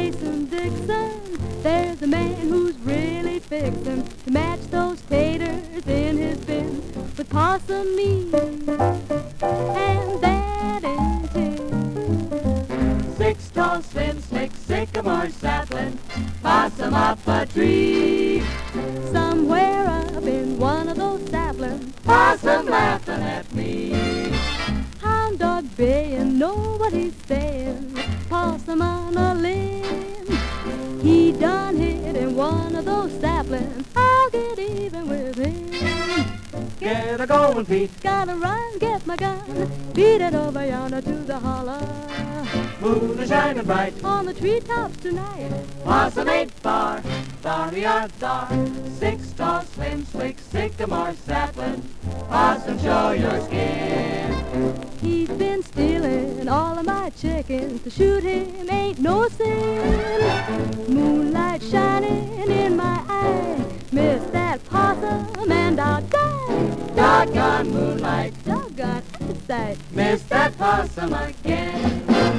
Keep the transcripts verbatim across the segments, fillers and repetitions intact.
Mason Dixon, there's a man who's really fixin' to match those taters in his bin with possum meat and that ain't it. Six tall, slim, slick sycamore sapling, possum up a tree. Somewhere up in one of those saplings, Possum laughing at me. hound dog baying, know what he's saying. Possum on a limb, he done hid in one of those saplings. I'll get even with him. Get a going, Pete. Gotta run, get my gun, beat it over yonder to the holler. Moon is shining bright. On the treetops tonight, Possum ain't far, thar-y are thar. Six tall, slim, slick sycamore sapling, Possum, show your skin. he's been stealing all of my chickens. To shoot him ain't no sin. Moonlight shining in my eye, miss that possum and I'll die. Doggone moonlight, Doggone eyesight. miss that possum again.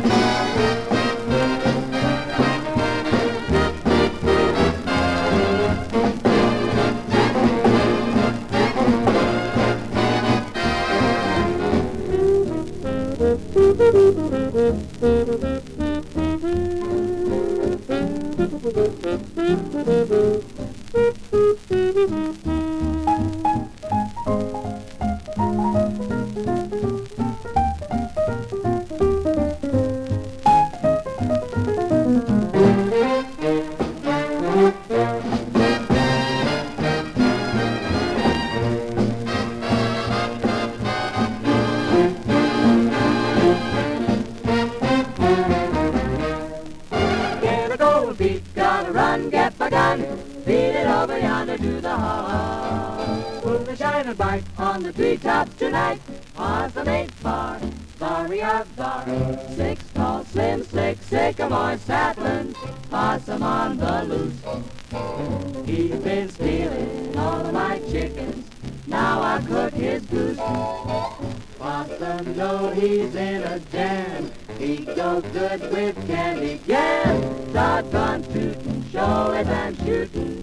Get a going, Pete. Gotta run, get my gun, beat it over yonder to the hollow. Moon is shining bright on the treetops tonight. Possum ain't far, thar-y are thar. Six tall, slim, slick sycamore saplings, Possum on the loose. He's been stealing all of my chickens, now I cook his goose. Possum know he's in a jam, he goes good with candy yam. Doggone tootin', show as I'm shootin',